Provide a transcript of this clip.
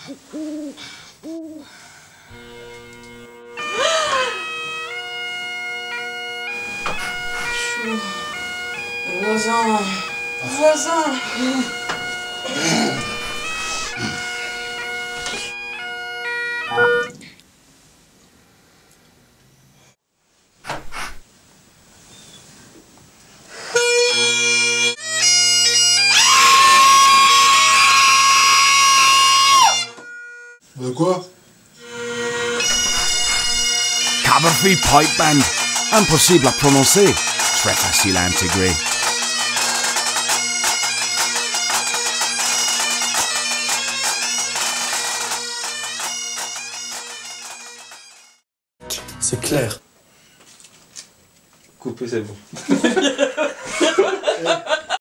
Voisin. Voisin. De quoi? Coverfree Pipe Band. Impossible à prononcer. Très facile à intégrer. C'est clair. Coupez, c'est bon.